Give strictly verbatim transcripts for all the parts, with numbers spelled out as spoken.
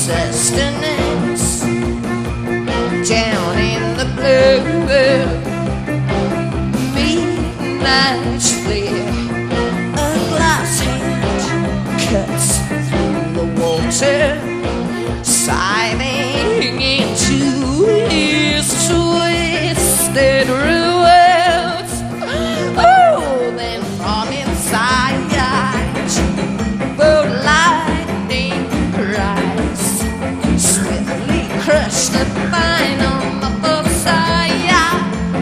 sustenance down in the blue. Midnight's flare, a glass hand cuts through the water, siving into his twisted ruins. Oh, then from inside, both lightning cries swiftly crush the final muffled sigh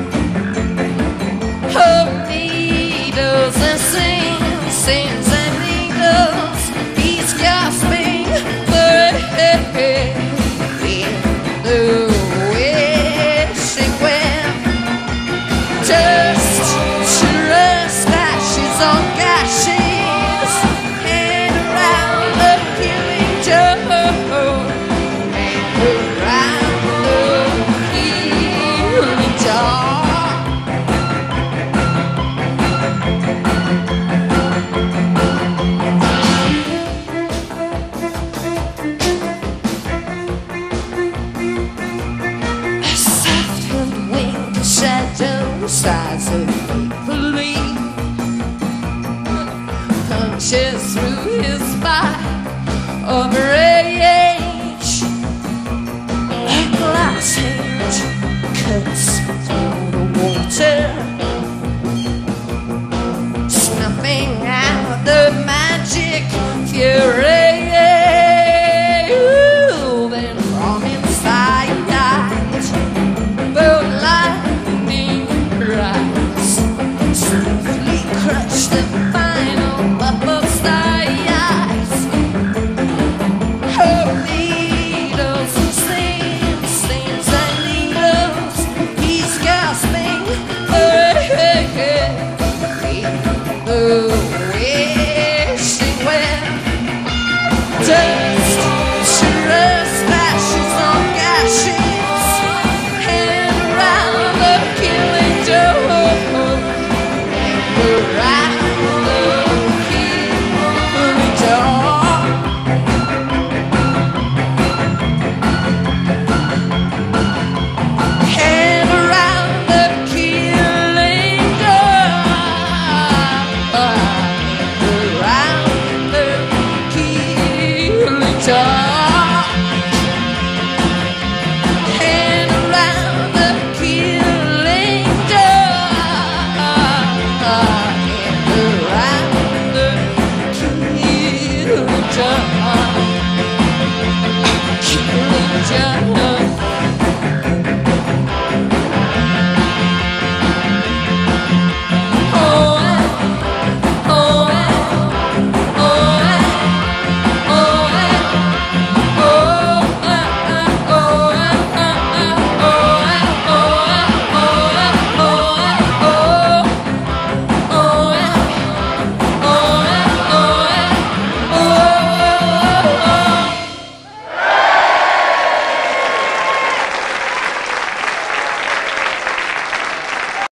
of needles and sins, sins and needles. He's gasping for air in the wishing wind. Dust to rust, ashes on gashes, and around the killing joke, and around the killing joke. Shadow size of make-believe punches through his spine of rage. A glass hand cuts through the water, snuffing out the magic fury. Ooh, then from inside, both lightning rise, swiftly crush the final bubble size. Oh, needles and sins, sins and needles. He's gasping for air in the wishing wind. Dust to rust, ashes on gashes, and around the killing joke, and around the killing joke. And around the killing joke, around the killing joke.